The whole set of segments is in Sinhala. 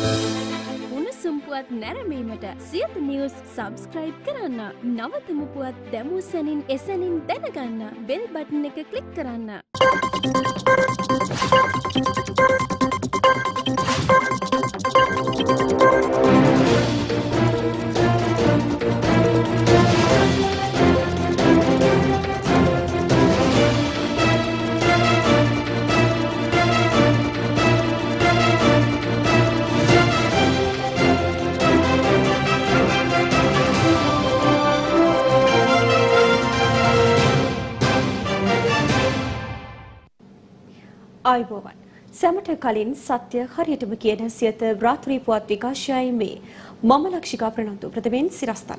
උණුසුම් පුවත් නැරඹීමට සියත නිවුස් සබ්ස්ක්‍රයිබ් කරන්න. නවතම පුවත් දැමූ සැනින් එසැනින් දැනගන්න බෙල් බටන් එක ක්ලික් කරන්න. ආයුබෝවන් සැමට කලින් සත්‍ය හරියටම කියන සියත රාත්‍රී පුවත් විකාශයයි මේ මම ලක්ෂිකා ප්‍රනන්දු ප්‍රථමයෙන් සිරස්තල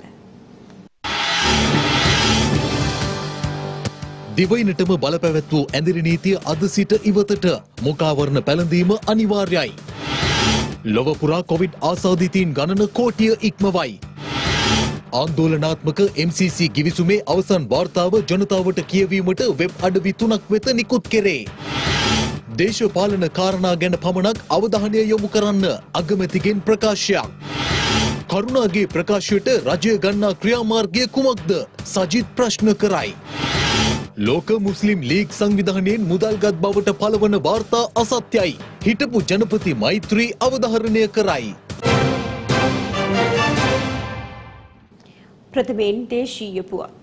දිවයිනටම බලපැවැත් වූ ඇඳිරි නීතිය අද සිට ඉවතට මුඛාවරණ පැළඳීම අනිවාර්යයි. ලොව පුරා කොවිඩ් ආසාදිතයින් ගණන කෝටිය ඉක්මවයි. ආන්දෝලනාත්මක MCC ගිවිසුමේ අවසන් වාර්තාව ජනතාවට කියවීමට වෙබ් අඩවි 3ක් වෙත නිකුත් කෙරේ. දේශපාලන කාරණා ගැන පමණක් අවධානය යොමු කරන්න අගමැතිගෙන් ප්‍රකාශයක්. කරුණාගේ ප්‍රකාශයට රජය ගන්නා ක්‍රියාමාර්ගය කුමක්ද? සජිත් ප්‍රශ්න කරයි. ලෝක මුස්ලිම් ලීග් සංවිධානයෙන් මුදල්ගත් බවට පළවන වාර්තා අසත්‍යයි. හිටපු ජනපති මෛත්‍රී අවධාරණය කරයි. ප්‍රථමයෙන් දේශීය පුවත්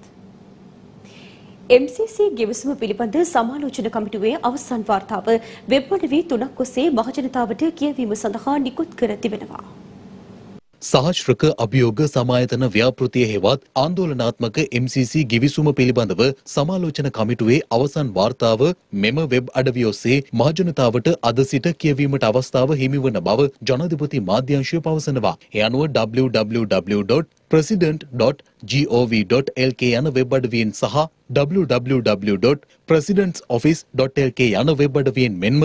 MCC ගිවිසුම පිළිබඳ සමාලෝචන කමිටුවේ අවසන් වාර්තාව වෙබ් අඩවි 3ක් ඔස්සේ මහජනතාවට කියවීම සඳහා නිකුත් කර තිබෙනවා. සහස්‍රක අභියෝග සමායතන ව්‍යාපෘතිය හෙවත් ආන්දෝලනාත්මක MCC ගිවිසුම පිළිබඳව සමාලෝචන කමිටුවේ අවසන් වාර්තාව මෙම වෙබ් අඩවිය ඔස්සේ මහජනතාවට අද සිට කියවීමට අවස්ථාව හිමිවන බව ජනාධිපති මාධ්‍යංශය පවසනවා. ඒ අනුව www.president.gov.lk යන වෙබ් අඩවියෙන් සහ www.presidentsoffice.lk යන වෙබ් අඩවියෙන් මෙන්ම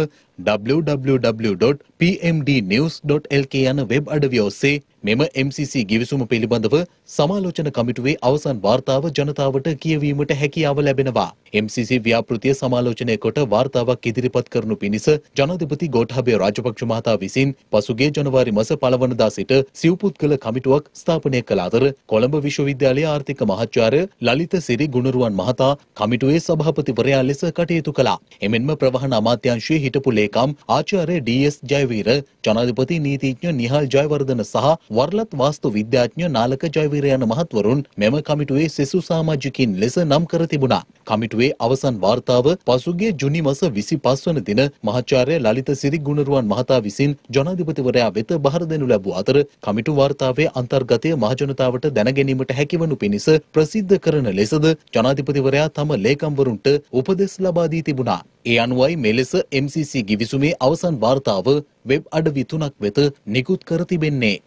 www.pmdnews.lk යන වෙබ් අඩවිය ඔස්සේ මෙම MCC ගිවිසුම පිළිබඳව සමාලෝචන කමිටුවේ අවසන් වාර්තාව ජනතාවට කියවීමට හැකියාව ලැබෙනවා. MCC ව්‍යාපෘතිය සමාලෝචනය කොට වාර්තාවක් ඉදිරිපත් කරනු පිණිස ජනාධිපති ගෝඨාභය රාජපක්ෂ මහතා විසින් පසුගිය ජනවාරි මාස 1 වනදා සිට සිව්පුත්කල කමිටුවක් ස්ථාපනය කළ අතර කොළඹ විශ්වවිද්‍යාලයේ ආර්ථික මහාචාර්ය ලලිත සිරි ගුණරුවන් මහතා කමිටුවේ සභාපතිවරයා ලෙස කටයුතු කළා. එමෙන්ම ප්‍රවාහන අමාත්‍යාංශයේ හිටපු ලේකම් ආචාර්ය DS ජයවීර, ජනාධිපති නීතිඥ නිහාල් ජයවර්ධන සහ වර්ලත් වාස්තු විද්‍යාඥ නාලක ජයවීර යන මහත්වරුන් මෙම කමිටුවේ සෙසු සමාජිකින් ලෙස නම් කර තිබුණා. කමිටුවේ අවසන් වාර්තාව පසුගිය ජුනි මාස 25 වන දින මහාචාර්ය ලලිත සිරි ගුණරුවන් මහතා විසින් ජනාධිපතිවරයා වෙත බහර දෙනු ලැබූ අතර කමිටු වාර්තාවේ අන්තර්ගතය මහජනතාවට දැනගැනීමට හැකිවනු පිණිස ප්‍රසිද්ධ කරන ලෙසද ජනාධිපතිවරයා තම ලේකම්වරුන්ට උපදෙස් ලබා දී තිබුණා. ඒ අනුවයි මෙලෙස MCC ගිවිසුමේ අවසන් වාර්තාව වෙබ් අඩවි 3ක් වෙත නිකුත් කර තිබෙන්නේ.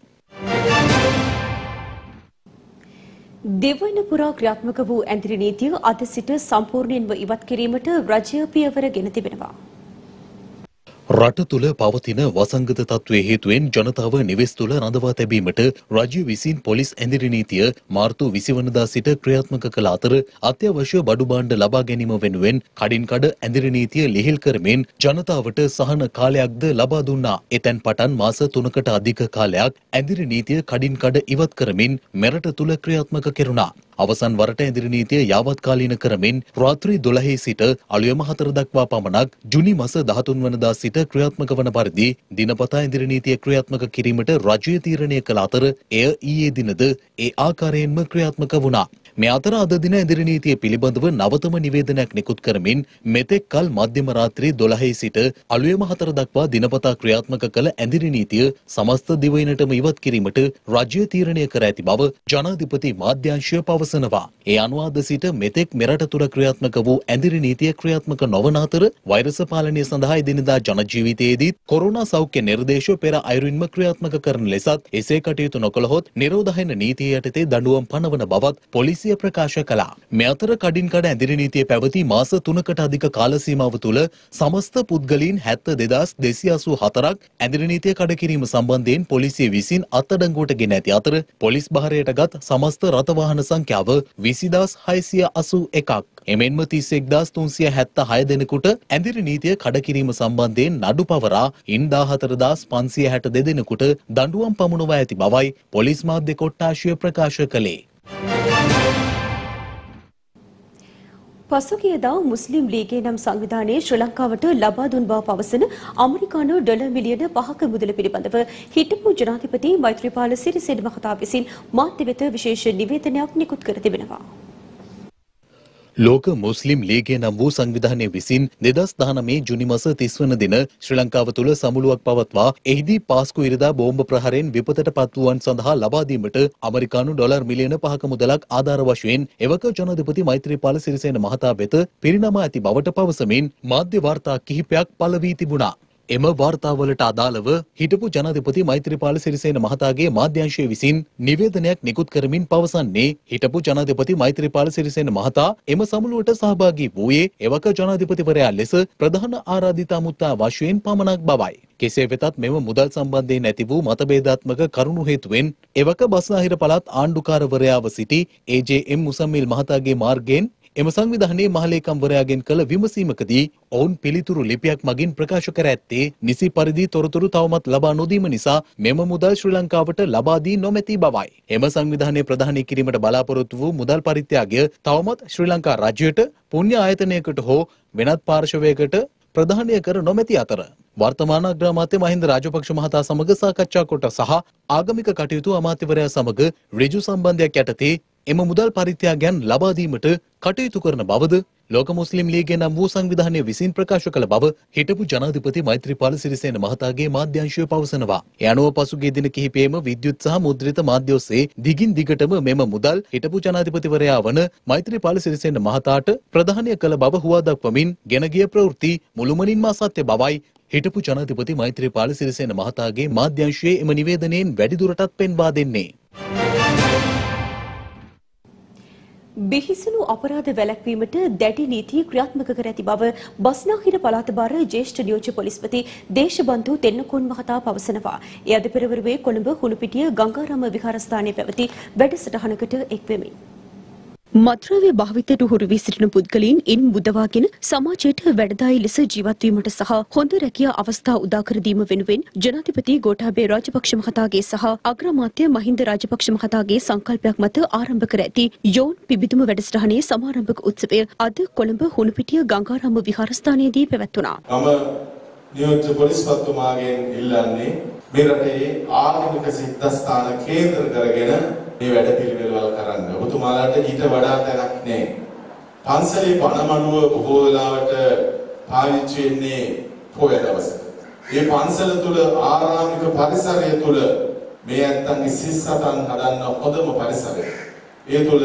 දෙවන පුරා ක්‍රියාත්මක වූ ඇඳිරි නීතිය අද සිට සම්පූර්ණයෙන්ම ඉවත් කිරීමට රජය පියවර ගෙන තිබෙනවා. රට තුළ පවතින වසංගත තත්ත්වයේ හේතුවෙන් ජනතාව නිවෙස් තුළ රඳවා තැබීමට රජය විසින් පොලිස් ඇඳිරි නීතිය මාර්තු 20 වනදා සිට ක්‍රියාත්මක කළ අතර අත්‍යවශ්‍ය බඩු භාණ්ඩ ලබා ගැනීම වෙනුවෙන් කඩින් කඩ ඇඳිරි නීතිය ලිහිල් කරමින් ජනතාවට සහන කාලයක්ද ලබා දුන්නා. එතැන් පටන් මාස 3කට අධික කාලයක් ඇඳිරි නීතිය කඩින් කඩ ඉවත් කරමින් මෙරට තුළ ක්‍රියාත්මක කෙරුණා. අවසන් වරට ඇඳිරි නීතිය යාවත්කාලීන කරමින් රාත්‍රී 12 සිට අලුයම 4 දක්වා පමණක් ජුනි මාස 13 වනදා සිට ක්‍රියාත්මක වන පරිදි දිනපතා ඇඳිරි නීතිය ක්‍රියාත්මක කිරීමට රජය තීරණය කළ අතර එය ඊයේ දිනද ඒ ආකාරයෙන්ම ක්‍රියාත්මක වුණා. මේ අතර අද දින ඇඳිරි නීතිය පිළිබඳව නවතම නිවේදනයක් නිකුත් කරමින් මෙතෙක් කල මධ්‍යම රාත්‍රී 12 සිට අලුයම 4 දක්වා දිනපතා ක්‍රියාත්මක කළ ඇඳිරි නීතිය සමස්ත දිවයිනටම ඉවත් කිරීමට රජය තීරණය කර ඇති බව ජනාධිපති මාධ්‍යංශය පවසනවා. ඒ අනුව අද සිට මෙතෙක් මෙරට තුළ ක්‍රියාත්මක වූ ඇඳිරි නීතිය ක්‍රියාත්මක නොවන අතර වෛරස පාලනය සඳහා එදිනෙදා ජන ජීවිතයේදී කොරෝනා සෞඛ්‍ය නිර්දේශ පෙර අයුරින්ම ක්‍රියාත්මක කරන ලෙසත් එසේ කටයුතු නොකළහොත් නිරෝධායන නීතිය යටතේ දඬුවම් පනවන බවත් පොලිසිය පොලිසිය ප්‍රකාශ කළා. මේ අතර කඩින් කඩ ඇඳිරි නීතිය පැවති මාස 3කට අධික කාල සීමාව තුළ සමස්ත පුද්ගලයන් 72284ක් ඇඳිරි නීතිය කඩ කිරීම සම්බන්ධයෙන් පොලිසිය විසින් අත්අඩංගුවට ගෙන ඇති අතර පොලිස් භාරයටගත් සමස්ත රථ වාහන සංඛ්‍යාව 20681ක්. එමෙන්ම 31376 දෙනෙකුට ඇඳිරි නීතිය කඩ කිරීම සම්බන්ධයෙන් නඩු පවරා ඉන් 14562 දෙනෙකුට දඬුවම් පමුණවා ඇති බවයි පොලිස් මාධ්‍ය කොට්ටාශය ප්‍රකාශ කළේ. පසුගියදා මුස්ලිම් ලීගයේ නම් සංවිධානයේ ශ්‍රී ලංකාවට ලබා දුන් බව පවසන ඇමරිකානු ඩොලර් මිලියන 5ක මුදල පිළිබඳව හිටපු ජනාධිපති මෛත්‍රීපාල සිරිසේන මහතා විසින් මාධ්‍ය වෙත විශේෂ නිවේදනයක් නිකුත් කර තිබෙනවා. ලෝක මුස්ලිම් ලීගය නම් වූ සංවිධානය විසින් 2019 ජුනි මාස 30 වන දින ශ්‍රී ලංකාව තුළ සමුළුවක් පවත්වා එහිදී පාස්කු ඉරිදා බෝම්බ ප්‍රහාරයෙන් විපතට පත්වූවන් සඳහා ලබා දීමට ඇමරිකානු ඩොලර් මිලියන 5ක මුදලක් ආධාර වශයෙන් එවක ජනාධිපති මෛත්‍රීපාල සිරිසේන මහතා වෙත පිරිනමා ඇති බවට පවසමින් මාධ්‍ය වාර්තා කිහිපයක් පළ වී තිබුණා. එම වාර්තාවලට අදාළව හිටපු ජනාධිපති මෛත්‍රීපාල සිරිසේන මහතාගේ මාධ්‍යංශය විසින් නිවේදනයක් නිකුත් කරමින් පවසන්නේ හිටපු ජනාධිපති මෛත්‍රීපාල සිරිසේන මහතා එම සමුළුවට සහභාගී වූයේ එවක ජනාධිපතිවරයා ලෙස ප්‍රධාන ආරාධිත අමුත්තා වශයෙන් පමණක් බවයි. කෙසේ වෙතත් මෙම මුදල් සම්බන්ධයෙන් ඇති වූ මතභේදාත්මක කරුණු හේතුවෙන් එවක බස්නාහිර පළාත් ආණ්ඩුකාරවරයාව සිටි AJM මුසම්මිල් මහතාගේ මාර්ගයෙන් එම සංවිධානයේ මහලේකම්වරයාගෙන් කළ විමසීමකදී ඔවුන් පිළිතුරු ලිපියක් මගින් ප්‍රකාශ කර ඇත්තේ නිසි පරිදි තොරතුරු තවමත් ලබා නොදීම නිසා මෙම මුදල් ශ්‍රී ලංකාවට ලබා දී නොමැති බවයි. එම සංවිධානයේ ප්‍රධානී කිරීමට බලාපොරොත්තු වූ මුදල් පරිත්‍යාගය තවමත් ශ්‍රී ලංකා රජයට පුණ්‍ය ආයතනයකට හෝ වෙනත් පාර්ශවයකට ප්‍රධානය කර නොමැති අතර වර්තමාන අග්‍රාමාත්‍ය මහින්ද රාජපක්ෂ මහතා සමග සාකච්ඡා කොට සහ ආගමික කටයුතු අමාත්‍යවරයා සමග ඍජු සම්බන්ධයක් යටතේ එම මුදල් පරිත්‍යාගයන් ලබා දීමට කටයුතු කරන බවද ලෝක මුස්ලිම් ලීගය නම් වූ සංවිධානය විසින් ප්‍රකාශ කළ බව හිටපු ජනාධිපති මෛත්‍රීපාල සිරිසේන මහතාගේ මාධ්‍යංශය පවසනවා. ඒ අනුව පසුගිය දින කිහිපයේම විද්‍යුත් සහ මුද්‍රිත මාධ්‍ය ඔස්සේ දිගින් දිගටම මෙම මුදල් හිටපු ජනාධිපතිවරයා වන මෛත්‍රීපාල සිරිසේන මහතාට ප්‍රදානය කළ බව හුවා දක්වමින් ගෙන ගිය ප්‍රවෘත්ති මුළුමනින්ම අසත්‍ය බවයි හිටපු ජනාධිපති මෛත්‍රීපාල සිරිසේන මහතාගේ මාධ්‍යංශයේ එම නිවේදනයෙන් වැඩිදුරටත් පෙන්වා දෙන්නේ. බිහිසුණු අපරාධ වැළැක්වීමට දැඩි නීති ක්‍රියාත්මක කර ඇති බව බස්නාහිර පළාත භාර ජ්‍යෙෂ්ඨ නියෝජ්‍ය පොලිස්පති දේශබන්දු තෙන්නකෝන් මහතා පවසනවා. ඒ අද පෙරවරුවේ කොළඹ හුණුපිටිය ගංගාරාම විහාරස්ථානයේ පැවති වැඩසටහනකට එක් වෙමින් මත්ද්‍රව්‍ය භාවිතයට හුරු වී සිටින පුද්ගලයන් ඉන් මුදවාගෙන සමාජයට වැඩදායී ලෙස ජීවත් වීමට සහ හොඳ රැකියා අවස්ථා උදා කර දීම වෙනුවෙන් ජනාධිපති ගෝඨාභය රාජපක්ෂ මහතාගේ සහ අග්‍රාමාත්‍ය මහින්ද රාජපක්ෂ මහතාගේ සංකල්පයක් මත ආරම්භ කර ඇති යෝන් පිබිදුම වැඩසටහනේ සමාරම්භක උත්සවය අද කොළඹ හුණුපිටිය ගංගාරාම විහාරස්ථානයේදී පැවැත්වුණා. නියෝජ්‍ය පොලිස්පතිතුමාගෙන් ඉල්ලන්නේ මේ රටේ ආගමික සිද්ධාස්ථාන කේන්ද්‍ර කරගෙන මේ වැඩ පිළිවෙළවල් කරන්න. ඔබතුමාලාට ඊට වඩා තැනක් නැහැ. පන්සලේ පණමඩුව බොහෝ වෙලාවට පාවිච්චි වෙන්නේ පොය දවසක. මේ පන්සල තුල ආරාමික පරිසරය තුල මේ ඇත්තන්ගේ සිස්සතන් හදන්න හොඳම පරිසරය. ඒ තුල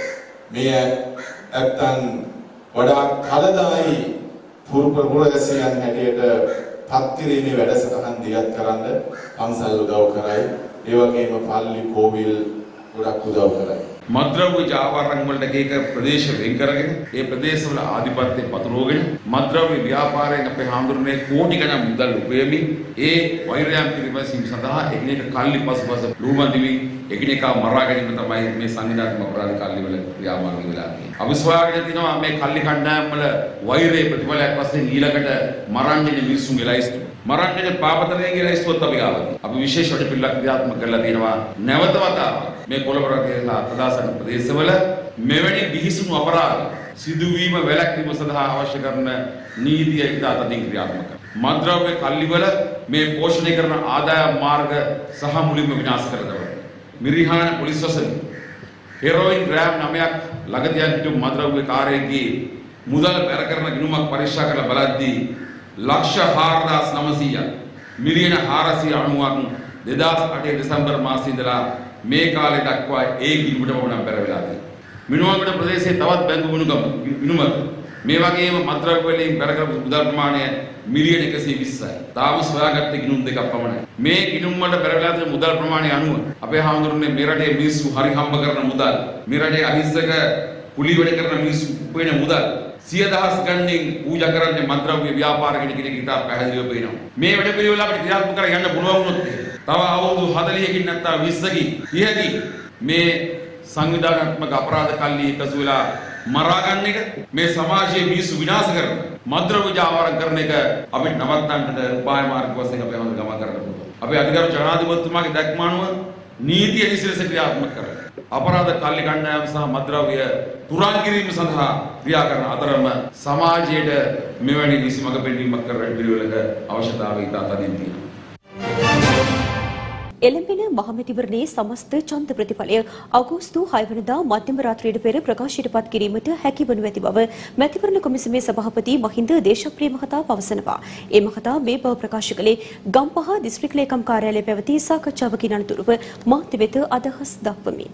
මේ ඇත්තන් වඩා කලදායි පුරගැසියන් හැටියට පත්තිරීමේ වැඩසටහන් දියත් කරන්න පන්සල් උදව් කරයි. ඒ වගේම පල්ලි කෝවිල් ගොඩක් උදව් කරයි. මත්ද්‍රව්‍ය ජාවාරම් වලට එක ප්‍රදේශ වෙන් කරගෙන ඒ ප්‍රදේශවල ආධිපත්‍යය පතුරවගෙන මත්ද්‍රව්‍ය ව්‍යාපාරයෙන් අපේ හාමුදුරනේ කෝටි ගණන් මුදල් උපයමින් ඒ වෛරයන් පිළිපැසීම සඳහා එකිනෙක කල්ලි පසුපස ලුහුමදිවි එකිනෙකා මරා ගැනීම තමයි මේ සංවිධානාත්මක අපරාධ කල්ලි වල ක්‍රියාමාර්ගය වෙලා තියෙන්නේ. අවිශ්වාසයෙන් තිනවා මේ කල්ලි කණ්ඩායම් වල වෛරයේ ප්‍රතිඵලයක් වශයෙන් ඊළඟට මරන්නේ මිනිස්සුන්ගේ ලයිස්තු. මරන්නේ පාපතරයේ ලයිස්තුවත් අපි ගාවා. අපි විශේෂ වට පිළිලක් ක්‍රියාත්මක කරලා තියෙනවා. නැවත වතාවක් මේ කොළඹ රටේ ප්‍රදාසන ප්‍රදේශවල මෙවැනි බිහිසුණු අපරාධ සිදුවීම වැළැක්වීම සඳහා අවශ්‍ය කරන නීතිය ඉතා තදින් ක්‍රියාත්මක කරනවා. මත්ද්‍රව්‍ය කල්ලිවල මේ පෝෂණය කරන ආදායම් මාර්ග සහ මුලින්ම විනාශ කර දමනවා. මිරිහාන පොලිස් වසන හෙරෝයින් ග්‍රෑම් 9ක් ළඟදී යන මත්ද්‍රව්‍ය කාර්යයේ මුදල් බැර කරන ගිණුමක් පරීක්ෂා කරලා බලද්දී ලක්ෂ 4900ක් මිලියන 490ක් 2008 දෙසැම්බර් මාසයේ ඉඳලා මේ කාලේ දක්වා ඒ ගිණුමට වුණා බැර වෙලා තියෙනවා. මිනුවන්ගොඩ ප්‍රදේශයේ තවත් බැංකු ගිණුමක් මේ වගේම මත්ද්‍රව්‍ය වලින් බැර කරපු මුදල් ප්‍රමාණය මිලියන 120යි. තාම සොයාගත්ත ගිණුම් දෙකක් පමණයි. මේ ගිණුම් වල බැර වෙලා තියෙන මුදල් ප්‍රමාණය අනුව අපේ හාමුදුරනේ මේ රටේ මිනිස්සු හරි හම්බ කරන මුදල්, මේ රටේ අහිංසක කුලී වැඩ කරන මිනිස්සු වෙන මුදල් 100,000 ගණනින් පූජා කරන්නේ මත්ද්‍රව්‍ය ව්‍යාපාර කෙනෙක් ඉතා පැහැදිලිව පේනවා. මේ වැඩ පිළිවෙල අපිට ක්‍රියාත්මක කර යන්න පුළුවන් වුණොත් තව අවුරුදු 40කින් නැත්නම් 20කින් 30කින් මේ සංවිධානාත්මක අපරාධ කල්ලි එකතු වෙලා මරා ගන්න එක, මේ සමාජයේ මිනිස්සු විනාශ කරන මත්ද්‍රව්‍ය ව්‍යාපාර කරන එක අපිට නවත්තන්නට උපාය මාර්ග වශයෙන් අපි හැමෝම ගමන් කරන්න පුළුවන්. අපේ අධිකාර ජනාධිපතිතුමාගේ දැක්ම අනුව නීතිය නිසිලස ක්‍රියාත්මක කරනවා. අපරාධ කල්ලි කණ්ඩායම් සහ මත්ද්‍රව්‍ය තුරන් කිරීම සඳහා ක්‍රියා කරන අතරම සමාජයට මෙවැනි නිසි මඟ පෙන්වීමක් කරන පිළිවෙලක අවශ්‍යතාවය ඉතා තදින් තියෙනවා. එළඹෙන මහමැතිවරණයේ සමස්ත ඡන්ද ප්‍රතිඵලය අගෝස්තු 6 වෙනිදා මධ්‍යම රාත්‍රියට පෙර ප්‍රකාශයට පත් කිරීමට හැකි වනු ඇති බව මැතිවරණ කොමිසමේ සභාපති මහින්ද දේශප්‍රිය මහතා පවසනවා. ඒ මහතා මේ බව ප්‍රකාශ කළේ ගම්පහ දිස්ත්‍රික් ලේකම් කාර්යාලයේ පැවති සාකච්ඡාවකින් අනතුරුව මාධ්‍ය වෙත අදහස් දක්වමින්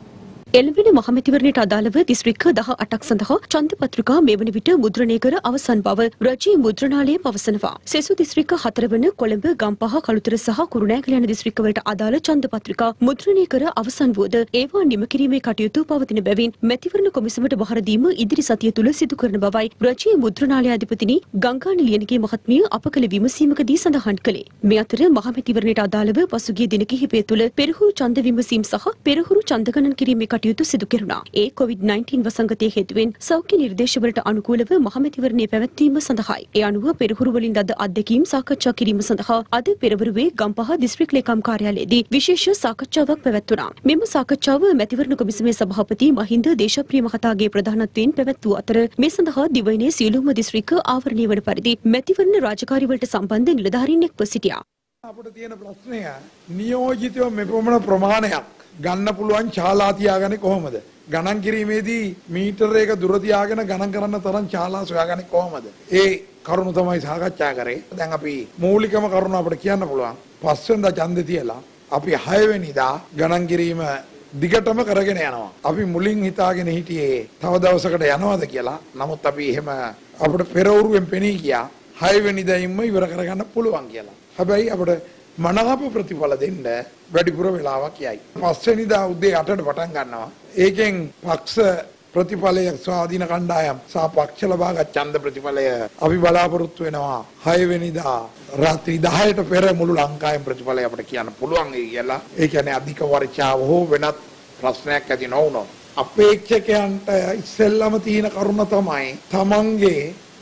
එළඹෙන මහමැතිවරණයට අදාළව දිස්ත්‍රික්ක 18ක් සඳහා ඡන්ද පත්‍රිකා මේ වන විට මුද්‍රණය කර අවසන් බව රජයේ මුද්‍රණාලය පවසනවා. සෙසු දිස්ත්‍රික්ක 4 වන කොළඹ, ගම්පහ, කළුතර සහ කුරුණෑගල යන දිස්ත්‍රික්කවලට අදාළ ඡන්ද පත්‍රිකා මුද්‍රණය කර අවසන් වුවද ඒවා නිම කිරීමේ කටයුතු පවතින බැවින් මැතිවරණ කොමිසමට බහර දීම ඉදිරි සතිය තුල සිදු කරන බවයි රජයේ මුද්‍රණාලය අධිපතිනි ගංගානි ලියනගේ මහත්මිය අප කළ විමසීමකදී සඳහන් කළේ. මේ අතර මහමැතිවරණයට අදාළව පසුගිය දින කිහිපය තුළ පෙරහුරු ඡන්ද විමසීම් සහ පෙරහුරු ඡන්ද ගණන් කිරීමේ කටයුතු සිදු කෙරුණා. ඒ COVID-19 වසංගතයේ හේතුවෙන් සෞඛ්‍ය නිර්දේශවලට අනුකූලව මහමැතිවරණයේ පැවැත්වීම සඳහායි. ඒ අනුව පෙරහුරු වලින් ලද අත්දැකීම් සාකච්ඡා කිරීම සඳහා අද පෙරවරුවේ ගම්පහ දිස්ත්‍රික් ලේකම් කාර්යාලයේදී විශේෂ සාකච්ඡාවක් පැවැත්වුණා. මෙම සාකච්ඡාව මැතිවරණ කොමිසමේ සභාපති මහින්ද දේශප්‍රිය මහතාගේ ප්‍රධානත්වයෙන් පැවැත්වූ අතර මේ සඳහා දිවයිනේ සියලුම දිස්ත්‍රික්ක ආවරණය වන පරිදි මැතිවරණ රාජකාරිවලට සම්බන්ධ නිලධාරීන් එක්ව සිටියා. අපිට තියෙන ප්‍රශ්නය නියෝජිතව මෙපමණ ප්‍රමාණයක් ගන්න පුළුවන් ශාලා තියාගන්නේ කොහොමද? ගණන් කිරීමේදී මීටර එක දුර තියාගෙන ගණන් කරන්න තරම් ශාලා සොයාගන්නේ කොහොමද? ඒ කරුණු තමයි සාකච්ඡා කරේ. දැන් අපි මූලිකම කරුණ අපිට කියන්න පුළුවන්. 5 වෙනිදා ඡන්දේ තියලා අපි 6 වෙනිදා ගණන් කිරීම දිගටම කරගෙන යනවා. අපි මුලින් හිතාගෙන හිටියේ තව දවසකට යනවාද කියලා. නමුත් අපි එහෙම අපිට පෙරවරුවෙන් පෙනී ගියා 6 වෙනිදායින්ම ඉවර කරගන්න පුළුවන් කියලා. හැබැයි අපිට මනාප ප්‍රතිඵල දෙන්න වැඩිපුර වෙලාවක් යයි. 5 වෙනිදා උදේ 8ට පටන් ගන්නවා. ඒකෙන් පක්ෂ ප්‍රතිඵලය ස්වාධීන කණ්ඩායම් සහ පක්ෂ ලබාගත් ඡන්ද ප්‍රතිඵලය අපි බලාපොරොත්තු වෙනවා 6 වෙනිදා රාත්‍රී 10ට පෙර මුළු ලංකාවේ ප්‍රතිඵලය අපිට කියන්න පුළුවන් කියලා. ඒ කියන්නේ අධික වර්ෂාව හෝ වෙනත් ප්‍රශ්නයක් ඇති නොවුනොත් අපේක්ෂකයන්ට ඉස්සෙල්ලම තියෙන කරුණ තමයි තමන්ගේ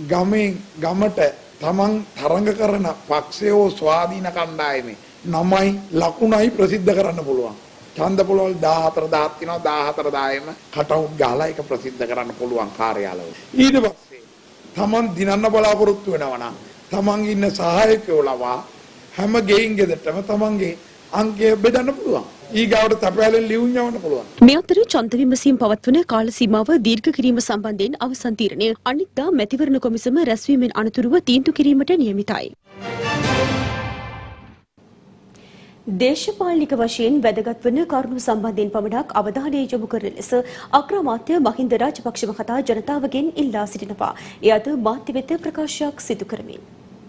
ගමට තමන් තරඟ කරන පක්ෂයෝ ස්වාධීන කණ්ඩායමේ නමයි ලකුණයි ප්‍රසිද්ධ කරන්න පුළුවන්. ඡන්ද පොළවල් 14 තියෙනවා 14 කටවුට් ගහලා ඒක ප්‍රසිද්ධ කරන්න පුළුවන් කාර්යාලවල. ඊට පස්සේ තමන් දිනන්න බලාපොරොත්තු වෙනවා නම් තමන් ඉන්න සහායකයෝ ලවා හැම ගෙයින් ගෙදරටම තමන්ගේ අංකය බෙදන්න පුළුවන්. ඊගාවට තපෑලෙන් ලියුම් යවන්න පුළුවන්. මේ අතර ඡන්ද විමසීම් පවත්වන කාල සීමාව දීර්ඝ කිරීම සම්බන්ධයෙන් අවසන් තීරණය අනිද්දා මැතිවරණ කොමිසම රැස්වීමෙන් අනතුරුව තීන්දුව කිරීමට නියමිතයි. දේශපාලනික වශයෙන් වැදගත් වන කරුණු සම්බන්ධයෙන් පමණක් අවධානය යොමු කරන ලෙස අග්‍රාමාත්‍ය මහින්ද රාජපක්ෂ මහතා ජනතාවගෙන් ඉල්ලා සිටිනවා. එය අද මාධ්‍ය වෙත ප්‍රකාශයක් සිදු කරමින්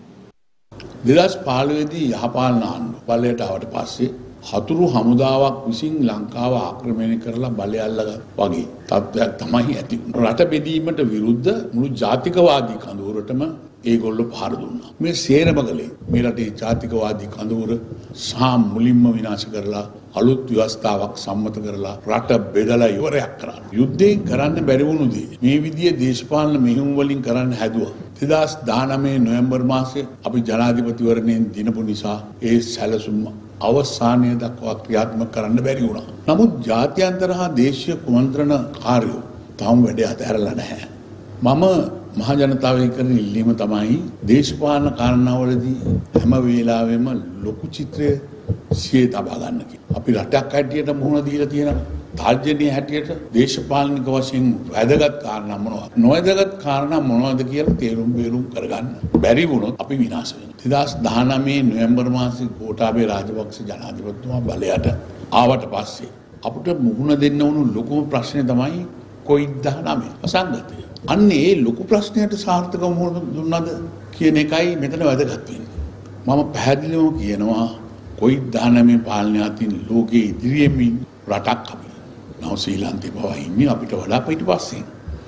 2015 දී යහපාලන ආණ්ඩුව බලයට ආවට පස්සේ හතුරු හමුදාවක් විසින් ලංකාව ආක්‍රමණය කරලා බලය අල්ලගත් වගේ තත්ත්වයක් තමයි ඇති වුනේ. රට බෙදීමට විරුද්ධ මුළු ජාතිකවාදී කඳවුරටම ඒගොල්ලෝ පහර දුන්නා. මේ සේරම කලේ මේ රටේ ජාතිකවාදී කඳවුර සහ මුලින්ම විනාශ කරලා අලුත් ව්‍යවස්ථාවක් සම්මත කරලා රට බෙදලා ඉවරයක් කරා. යුද්ධයෙන් කරන්න බැරි වුණු දේ මේ විදිහේ දේශපාලන මෙහෙයුම් වලින් කරන්න හැදුවා. 2019 නොවැම්බර් මාසයේ අපි ජනාධිපතිවරණයෙන් දිනපු නිසා ඒ සැලසුම් අවසානයේ දක්වා ක්‍රියාත්මක කරන්න බැරි වුණා. නමුත් ජාත්‍යන්තර හා දේශීය කුමන්ත්‍රණ කාර්යෝ තාම වැඩ අතහැරලා නැහැ. මම මහ ජනතාවගෙන් කරන ඉල්ලීම තමයි දේශපාලන කාරණාවලදී හැම වෙලාවෙම ලොකු චිත්‍රය සියේ තබා ගන්න කියලා. අපි රටක් හැටියට මුහුණ දීලා තියෙනවා. තාර්ජනීය හැටියට දේශපාලනික වශයෙන් වැදගත් කාරණා මොනවද? නොවැදගත් කාරණා මොනවද කියලා තේරුම් බේරුම් කරගන්න බැරි වුණොත් අපි විනාශ වෙනවා. 2019 නොවැම්බර් මාසයේ ගෝඨාභය රාජපක්ෂ ජනාධිපතිතුමා බලයට ආවට පස්සේ අපිට මුහුණ දෙන්න වුණු ලොකුම ප්‍රශ්නේ තමයි COVID-19 අසංගතය. අන්න ඒ ලොකු ප්‍රශ්නයට සාර්ථකව මුහුණ දුන්නද කියන එකයි මෙතන වැදගත් වෙන්නේ. මම පැහැදිලිවම කියනවා කොයි 19 පාලනය අතින් ලෝකයේ ඉදිරියෙන් රටක් අපි. නව ශ්‍රී ලංකාවේ බව ඉන්නේ අපිට වඩා පිටපස්සෙන්.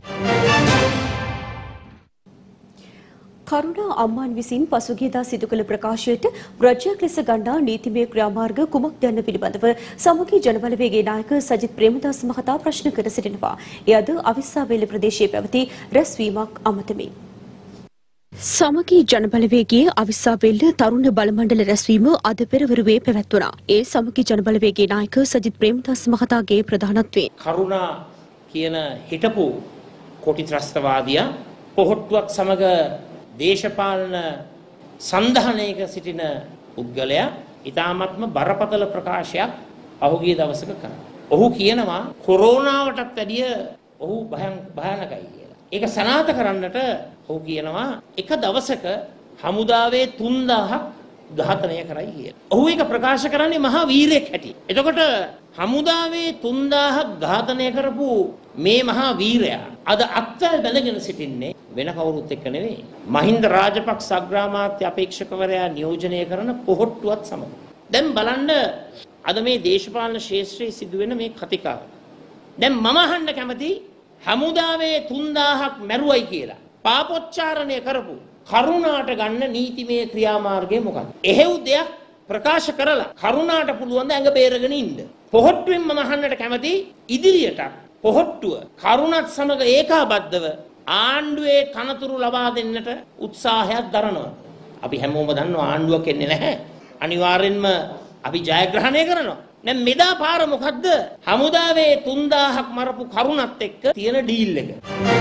කරුණා අම්මාන් විසින් පසුගියදා සිදු කළ ප්‍රකාශයට රජයක් ලෙස ගන්නා නීතිමය ක්‍රියාමාර්ග කුමක්ද යන්න පිළිබඳව සමගි ජනබලවේගයේ නායක සජිත් ප්‍රේමදාස මහතා ප්‍රශ්න කර සිටිනවා. එය අද අවිස්සාවේල ප්‍රදේශයේ පැවති රැස්වීමක් අමතමින්. සමගි ජනබලවේගයේ අවිස්සාවේල තරුණ බලමණ්ඩල රැස්වීම අද පෙරවරුවේ පැවැත්වුණා. ඒ සමගි ජනබලවේගයේ නායක සජිත් ප්‍රේමදාස මහතාගේ ප්‍රධානත්වයෙන් කරුණා කියන හිටපු කොටි ත්‍රස්තවාදියා පොහොට්ටුවක් සමග දේශපාලන සන්ධානයක සිටින පුද්ගලයා ඊ타මත්ම බරපතල ප්‍රකාශයක් අහුගිය දවසක කරා. ඔහු කියනවා කොරෝනාවටත් වැඩිය ඔහු භයානකයි කියලා. ඒක සනාථ කරන්නට ඔහු කියනවා එක දවසක හමුදාවේ 3000ක් ඝාතනය කරයි කියලා. ඔහු ඒක ප්‍රකාශ කරන්නේ මහා වීරයෙක් හැටියට. එතකොට හමුදාවේ 3000ක් ඝාතනය කරපු මේ මහා වීරයා අද අත්වැල් බැඳගෙන සිටින්නේ වෙන කවුරුත් එක්ක නෙවෙයි. මහින්ද රාජපක්ෂ අග්‍රාමාත්‍ය අපේක්ෂකවරයා නියෝජනය කරන පොහොට්ටුවත් සමග. දැන් බලන්න අද මේ දේශපාලන ශාස්ත්‍රයේ සිදුවෙන මේ කතිකාව. දැන් මම අහන්න කැමති හමුදාවේ 3000ක් මැරුවයි කියලා පාපොච්චාරණය කරපු කරුණාට ගන්න නීතිමය ක්‍රියාමාර්ගය මොකක්ද? එහෙව් දෙයක් ප්‍රකාශ කරලා කරුණාට පුළුවන් ද ඇඟ බේරගෙන ඉන්න. පොහොට්ටුවෙන් මම අහන්නට කැමති ඉදිරියට පොහොට්ටුව කරුණත් සමග ඒකාබද්ධව ආණ්ඩුවේ තනතුරු ලබා දෙන්නට උත්සාහයක් දරනවා. අපි හැමෝම දන්නවා ආණ්ඩුවක් එන්නේ නැහැ. අනිවාර්යෙන්ම අපි ජයග්‍රහණය කරනවා. දැන් මෙදා පාර මොකද්ද? හමුදාවේ 3000ක් මරපු කරුණත් එක්ක තියෙන ඩීල් එක.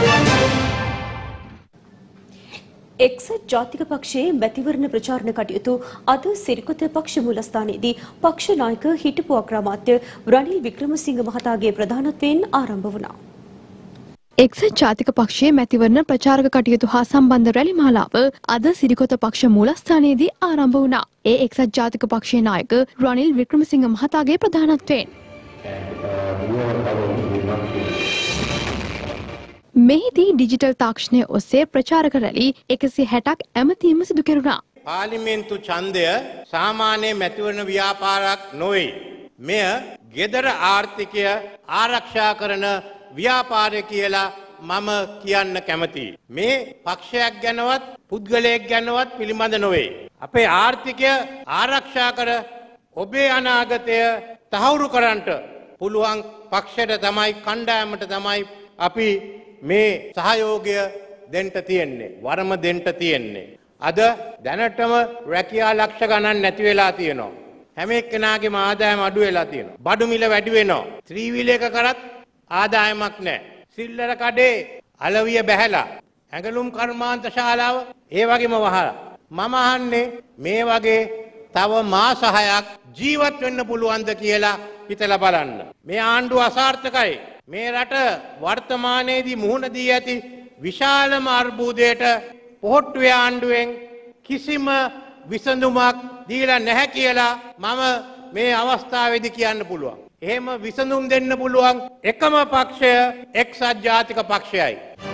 එක්සත් ජාතික පක්ෂයේ මැතිවරණ ප්‍රචාරණ කටයුතු අද සිරිකොත පක්ෂ මූලස්ථානයේදී පක්ෂ නායක හිටපු අග්‍රාමාත්‍ය රනිල් වික්‍රමසිංහ මහතාගේ ප්‍රධානත්වයෙන් ආරම්භ වුණා. එක්සත් ජාතික පක්ෂයේ මැතිවරණ ප්‍රචාරක කටයුතු හා සම්බන්ධ රැලි මාලාව අද සිරිකොත පක්ෂ මූලස්ථානයේදී ආරම්භ වුණා. ඒ එක්සත් ජාතික පක්ෂයේ නායක රනිල් වික්‍රමසිංහ මහතාගේ ප්‍රධානත්වයෙන් මෙහිදී ඩිජිටල් තාක්ෂණය ඔස්සේ ප්‍රචාරක රැලි 160ක් ඇමතීම සිදු කෙරුණා. පාර්ලිමේන්තු ඡන්දය සාමාන්‍ය මැතිවරණ ව්‍යාපාරයක් නොවේ. මෙය ගෙදර ආර්ථිකය ආරක්ෂා කරන ව්‍යාපාරය කියලා මම කියන්න කැමතියි. මේ පක්ෂයක් ගැනවත් පුද්ගලයෙක් ගැනවත් පිළිබඳ නොවේ. අපේ ආර්ථිකය ආරක්ෂා කර ඔබේ අනාගතය තහවුරු කරන්නට පුළුවන් පක්ෂයට තමයි කණ්ඩායමට තමයි අපි මේ සහයෝගය දෙන්න තියෙන්නේ. වරම දෙන්න තියෙන්නේ. අද දැනටම රැකියා ලක්ෂ ගණන් නැති වෙලා තියෙනවා. හැම එක්කෙනාගේම ආදායම අඩු වෙලා තියෙනවා. බඩු මිල වැඩි වෙනවා. ත්‍රිවිලයක කරත් ආදායමක් නැහැ. සිල්ලර කඩේ අලවිය බැහැලා ඇඟලුම් කර්මාන්ත ශාලාව ඒ වගේම වහලා. මම අහන්නේ මේ වගේ තව මාස 6ක් ජීවත් වෙන්න පුළුවන්ද කියලා හිතලා බලන්න. මේ ආණ්ඩුව අසාර්ථකයි. මේ රට වර්තමානයේදී මුහුණ දී ඇති විශාලම අර්බුදයට පොහොට්ටුවේ ආණ්ඩුවෙන් කිසිම විසඳුමක් දීලා නැහැ කියලා මම මේ අවස්ථාවේදී කියන්න පුළුවන්. එහෙම විසඳුම් දෙන්න පුළුවන් එකම පක්ෂය එක්සත් ජාතික පක්ෂයයි.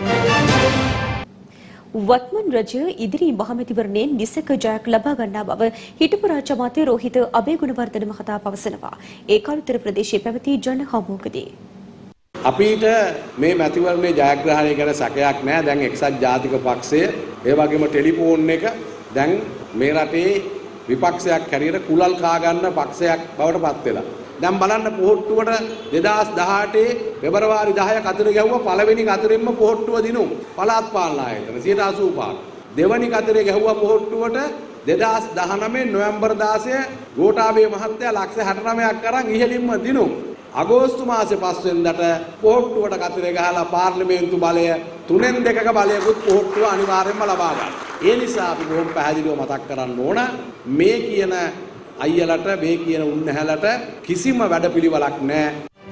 වත්මන් රජය ඉදිරි මහමැතිවරණයෙන් නිසක ජයක් ලබා ගන්නා බව හිටපු රාජ්‍ය අමාත්‍ය රෝහිත අබේගුණවර්ධන මහතා පවසනවා. ඒ කළුතර ප්‍රදේශයේ පැවති ජන හමුවකදී අපිට මේ මැතිවරණයේ ජයග්‍රහණය ගැන සැකයක් නැහැ. දැන් එක්සත් ජාතික පක්ෂය ඒ වගේම ටෙලිෆෝන් එක දැන් මේ රටේ විපක්ෂයක් හැටියට කුලල් කා ගන්න පක්ෂයක් බවට පත් වෙලා. දැන් බලන්න පොහොට්ටුවට 2018 පෙබරවාරි 10 කතර ගැහුවා. පළවෙනි කතරෙන්ම පොහොට්ටුව දිනු පළාත් පාලන ආයතන 85%. දෙවනි කතරේ ගැහුවා පොහොට්ටුවට 2019 නොවැම්බර් 16 ගෝඨාභය මහත්තයා ලක්ෂ 69ක් අරන් ඉහළින්ම දිනු. අගෝස්තු මාසේ 5 වෙනිදාට පොහොට්ටුවට කතරේ ගහලා පාර්ලිමේන්තු බලය 3න් 2ක බලයකුත් පොහොට්ටුව අනිවාර්යයෙන්ම ලබා ගන්න. ඒ නිසා අපි බොහොම පැහැදිලිව මතක් කරන්න ඕන මේ කියන අයියලට මේ කියන උන්නැහැලට කිසිම වැඩපිළිවෙලක් නැහැ.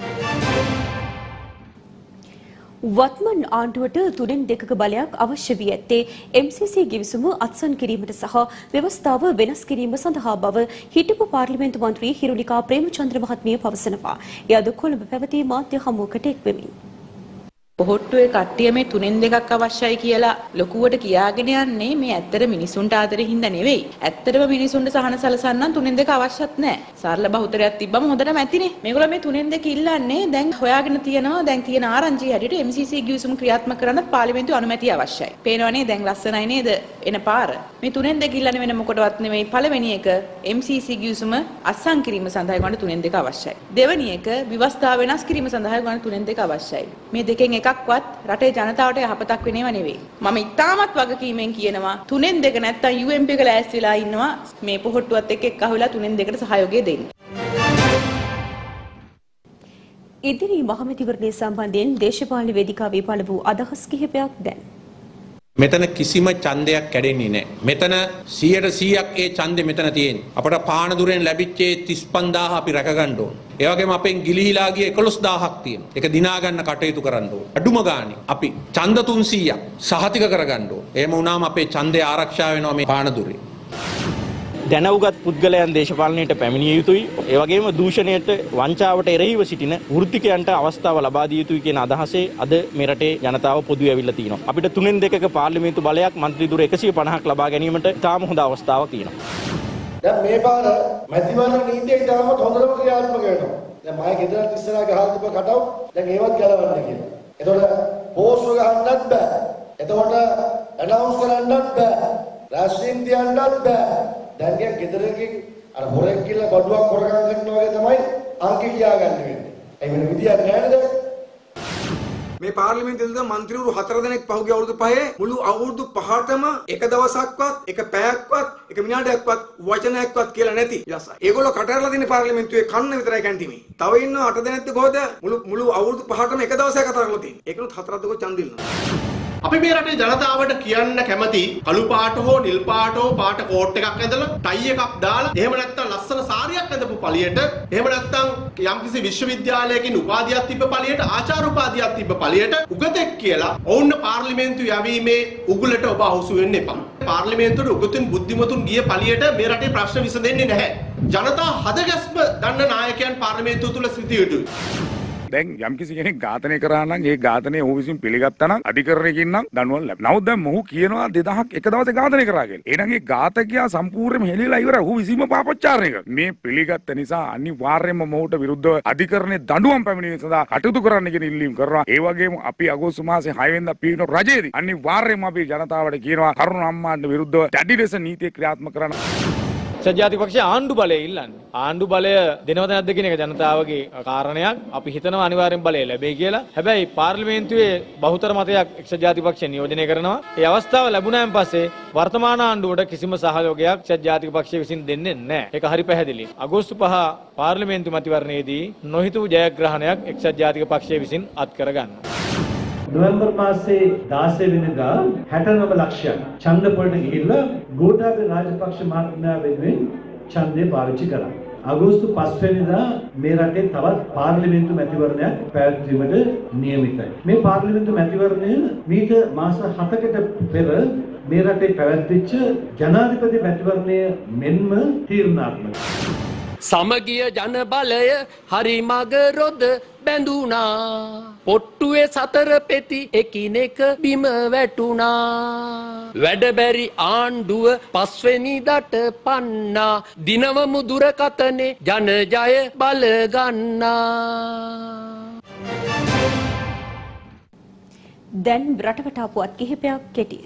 වත්මන් ආණ්ඩුවට 3න් 2ක බලයක් අවශ්‍ය වී ඇත්තේ MCC ගිවිසුම අත්සන් කිරීමට සහ ව්‍යවස්ථාව වෙනස් කිරීම සඳහා බව හිටපු පාර්ලිමේන්තු මන්ත්‍රී හිරුනිකා ප්‍රේමචන්ද්‍ර මහත්මිය පවසනවා. එය අද කොළඹ පැවති මාධ්‍ය හමුවකට එක්වෙමින් පොහොට්ටුවේ කට්ටිය මේ 3-2ක් අවශ්‍යයි කියලා ලොකුවට කියාගෙන යන්නේ මේ ඇත්තට මිනිසුන්ට ආදරේ හින්දා නෙවෙයි. ඇත්තටම මිනිසුන්ට සහන සලසන්න 3-2 අවශ්‍යත් නැහැ. සරල බහුතරයක් තිබ්බම හොඳටම ඇතිනේ. මේගොල්ලෝ මේ 3-2 ඉල්ලන්නේ දැන් හොයාගෙන තියෙනවා. දැන් තියෙන ආරංචි හැටියට MCC ගිවිසුම ක්‍රියාත්මක කරන්න පාර්ලිමේන්තු අනුමැතිය අවශ්‍යයි. පේනවනේ දැන් ලස්සනයි නේද එන පාර. මේ 3-2 ඉල්ලන්නේ වෙන මොකටවත් නෙවෙයි. පළවෙනි එක MCC ගිවිසුම අත්සන් කිරීම සඳහා ගන්න 3-2 අවශ්‍යයි. දෙවෙනි එක ව්‍යවස්ථාව වෙනස් කිරීම සඳහා ගන්න 3-2 අවශ්‍යයි. මේ දෙකෙන් එකක්වත් රටේ ජනතාවට යහපතක් වෙනව නෙවෙයි. මම ඉතාමත් වගකීමෙන් කියනවා 3-2 නැත්තම් UMP එක ලෑස්ති වෙලා ඉන්නවා මේ පොහොට්ටුවත් එක්ක එක්කහුවලා 3-2ට සහයෝගය දෙන්න. ඉදිරි මහමැතිවරණය සම්බන්ධයෙන් දේශපාලන වේදිකාවේ පළ වූ අදහස් කිහිපයක් දැන්. මෙතන කිසිම ඡන්දයක් කැඩෙන්නේ නැහැ. මෙතන 100%ක් ඒ ඡන්දෙ මෙතන තියෙන්නේ. අපට පානදුරෙන් ලැබිච්ච 35000 අපි රැක ගන්න ඕන. ඒ වගේම අපෙන් ගිලිහිලා ගිය 11000ක් තියෙනවා. ඒක දිනා ගන්න කටයුතු කරන්න ඕන. අඩුම ගානේ අපි ඡන්ද 300ක් සහතික කර ගන්න ඕන. එහෙම වුණාම අපේ ඡන්දය ආරක්ෂා වෙනවා මේ පානදුරේ. දැනුගත් පුද්ගලයන් දේශපාලනයට පැමිණිය යුතුයි. ඒ වගේම දූෂණයට වංචාවට එරෙහිව සිටින වෘත්තිකයන්ට අවස්ථාව ලබා දිය යුතුයි කියන අදහසේ අද මේ රටේ ජනතාව පොදු ඇවිල්ලා තිනවා. අපිට 3-2ක පාර්ලිමේන්තු බලයක් මන්ත්‍රී දුර 150ක් ලබා ගැනීමට තාම හොඳ අවස්ථාවක් තියෙනවා. දැන් මේ පාර මැතිවරණ නීතිය ඉතාමත් හොඳටම ක්‍රියාත්මක වෙනවා. දැන් මම ගෙදරට ඉස්සරහා ගහලා තිබ්බ කටව් දැන් ඒවත් ගලවන්න කියනවා. එතකොට පෝස්ට් ගහන්නත් බෑ. එතකොට ඇනවුන්ස් කරන්නත් බෑ. රැස්වීම් තියන්නත් බෑ. දැන් ගෙදරකින් අර හොරෙක් කියලා බඩුවක් හොරගම් කරනවා වගේ තමයි අංක කියාගන්න වෙන්නේ. ඒ වෙන විදියක් නැහැ නේද? මේ පාර්ලිමේන්තුවේ මන්ත්‍රීවරු 4 දෙනෙක් පහුගිය අවුරුදු 5 මුළු අවුරුදු 5ටම එක දවසක්වත් එක පැයක්වත් එක විනාඩියක්වත් වචනයක්වත් කියලා නැති. ඒගොල්ලෝ කටහරලා දෙන්නේ පාර්ලිමේන්තුවේ කන්න විතරයි කැන්ටිමේ. තව ඉන්න 8 දෙනෙක්ද කොහොද මුළු අවුරුදු 5ටම එක දවසක් කතා කරලා තියෙන්නේ. ඒකනොත් 4ක් දකෝ ඡන්ද දෙනවා. අපි මේ රටේ ජනතාවට කියන්න කැමති කළු පාට හෝ නිල් පාට හෝ පාට කෝට් එකක් ඇඳලා ටයි එකක් දාලා එහෙම නැත්නම් ලස්සන සාරියක් ඇඳපු පළියට එහෙම නැත්නම් යම්කිසි විශ්වවිද්‍යාලයකින් උපාධියක් තිබ්බ පළියට ආචාර්ය උපාධියක් තිබ්බ පළියට උගතෙක් කියලා ඔවුන් පාර්ලිමේන්තු යවීමේ උගුලට ඔබ අහුසු වෙන්න එපා. පාර්ලිමේන්තුවට උගතුන් බුද්ධිමතුන් ගිය පළියට මේ රටේ ප්‍රශ්න විසඳෙන්නේ නැහැ. ජනතා හදගැස්ම දන්න නායකයන් පාර්ලිමේන්තුව තුල සිටිය යුතුයි. දැන් යම්කිසි කෙනෙක් ඝාතනය කරා නම් ඒ ඝාතනය ඔහු විසින් පිළිගත්තා නම් අධිකරණයකින් නම් දඬුවම් ලැබෙනවා. නමුත් දැන් මොහු කියනවා 2000ක් එක දවසේ ඝාතනය කරා කියලා. එහෙනම් ඒ ඝාතකයා සම්පූර්ණයෙන්ම හෙළිලා ඉවරයි. ඔහු විසීම පාපොච්චාරණය කරනවා. මේ පිළිගත්ත නිසා අනිවාර්යයෙන්ම මොහුට විරුද්ධව අධිකරණයේ දඬුවම් පැමිණීම සඳහා කටයුතු කරන්න කියන ඉල්ලීම කරනවා. ඒ වගේම අපි අගෝස්තු මාසේ 6 වෙනිදා පිරිනො රජයේදී අනිවාර්යයෙන්ම අපි ජනතාවට කියනවා කරුණ අම්මාන්ට විරුද්ධව දැඩි ලෙස නීතිය ක්‍රියාත්මක කරන්න. ජාතික පක්ෂය ආණ්ඩු බලය ඉල්ලන්නේ. ආණ්ඩු බලය දෙනවද නැද්ද කියන එක ජනතාවගේ කාරණයක්. අපි හිතනවා අනිවාර්යෙන් බලය ලැබෙයි කියලා. හැබැයි පාර්ලිමේන්තුවේ බහුතර මතයක් එක්සත් ජාතික පක්ෂය නියෝජනය කරනවා. ඒ අවස්ථාව ලැබුණාන් පස්සේ වර්තමාන ආණ්ඩුවට කිසිම සහයෝගයක් එක්සත් ජාතික පක්ෂය විසින් දෙන්නේ නැහැ. ඒක හරි පැහැදිලි. අගෝස්තු 5 පාර්ලිමේන්තු මැතිවරණයේදී නොහිතූ ජයග්‍රහණයක් එක්සත් ජාතික පක්ෂය විසින් අත් කරගන්නවා. නොවැම්බර් මාසේ 16 වෙනිදා 69 ලක්ෂයක් ඡන්ද පොළට ගිහිල්ලා ගෝඨාභය රාජපක්ෂ මහත්මයා වෙනුවෙන් ඡන්දය පාවිච්චි කරා. අගෝස්තු 5 වෙනිදා මේ රටේ තවත් පාර්ලිමේන්තු මැතිවරණයක් පැවැත්වීමට නියමිතයි. මේ පාර්ලිමේන්තු මැතිවරණය මීට මාස 7කට පෙර මේ රටේ පැවැත්විච්ච ජනාධිපති මැතිවරණය මෙන්ම තීරණාත්මකයි. සමගිය ජන බලය හරි මග රොද බැඳුනා පොට්ටුවේ සතර පෙති එකිනෙක බිම වැටුණා වැඩබැරි ආණ්ඩුව පස්වෙනිදට පන්නා දිනවමු දුරකතනේ ජන ජය බල ගන්නා. දැන් රටවටා පුවත් කිහිපයක් කෙටි.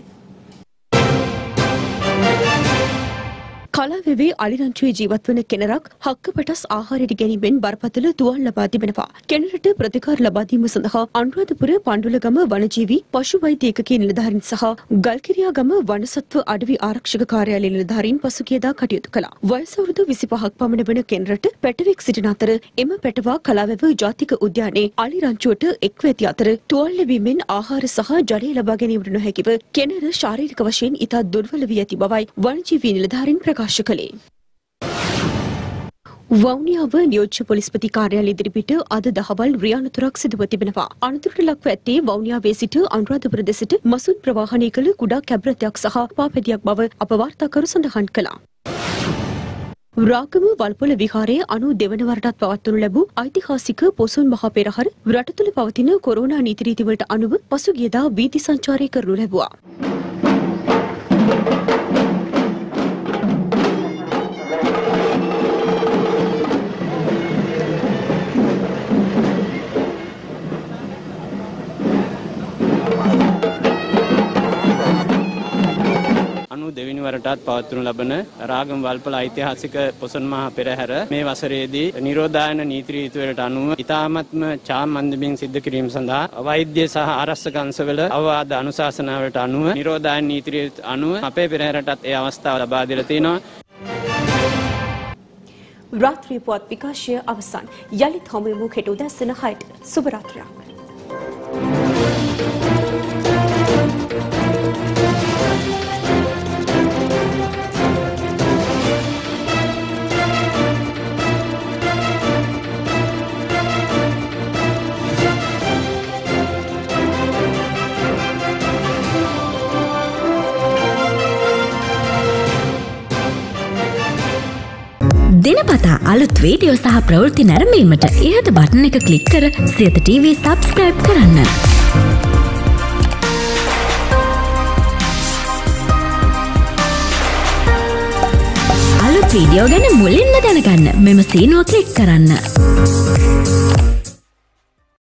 කලාවෙවේ අලිරංචුවේ ජීවත් වන කෙනරක් හක්කපටස් ආහාරයට ගැනීමෙන් බරපතල තුවාල ලබා තිබෙනවා. කෙනරට ප්‍රතිකාර ලබා දීම සඳහා අනුරාධපුර පණ්ඩුලගම වනජීවි පශු වෛද්‍ය ඒකකයේ නිලධාරීන් සහ ගල්කිරියාගම වනසත්ව අඩවි ආරක්ෂක කාර්යාලයේ නිලධාරීන් පසුගියදා කටයුතු කළා. වයස අවුරුදු 25ක් පමණ වන කෙනරට පැටවෙක් සිටින අතර එම පැටවා කලාවෙව ජාතික උද්‍යානයේ අලිරංචුවට එක්ව ඇති අතර තුවාල ලැබීමෙන් ආහාර සහ ජලය ලබා ගැනීමට නොහැකිව කෙනර ශාරීරික වශයෙන් ඉතා දුර්වල වී ඇති බවයි වනජීවි නිලධාරීන් ප්‍රකාශ කළේ. වවුනියාව නියෝජ්‍ය පොලිස්පති කාර්යාලය ඉදිරිපිට අද දහවල් රියානතුරක් සිදුව තිබෙනවා. අනතුරට ලක්ව ඇත්තේ වවුනියාවේ සිට අනුරාධපුර දෙසට මසුන් ප්‍රවාහනය කළ කුඩා කැබ්‍රතයක් සහ පාපැදියක් බව අප වාර්තාකරු සඳහන් කළා. රාගම වල්පොල විහාරයේ 92 වන වරටත් පවත්වනු ලැබූ ඓතිහාසික පොසොන් මහා පෙරහර රට තුළ පවතින කොරෝනා නීති රීතිවලට අනුව පසුගියදා වීථි සංචාරය කරනු ලැබුවා. දෙවෙනි වරටත් පවත්වනු ලබන රාගම වල්පොල ඓතිහාසික පොසොන් මහා පෙරහැර මේ වසරේදී නිරෝධායන නීති රීතිවලට අනුව ඉතාමත්ම චාම් මන්දමින් සිද්ධ කිරීම සඳහා වෛද්‍ය සහ ආරක්ෂක අංශවල අවවාද අනුශාසනාවලට අනුව නිරෝධායන නීති රීතියට අනුව අපේ පෙරහැරටත් ඒ අවස්ථාව ලබා දීලා තිනවා. රාත්‍රී පුවත් විකාශය අවසන්. යලිත් හමු වෙමු හෙට උදැසන 6ට. සුබ රාත්‍රියක්. දිනපතා අලුත් වීඩියෝ සහ ප්‍රවෘත්ති නැරඹීමට ඉහත බටන් එක ක්ලික් කර සියත TV සබ්ස්ක්‍රයිබ් කරන්න. අලුත් වීඩියෝ ගැන මුලින්ම දැනගන්න මෙම සීනුව ක්ලික් කරන්න.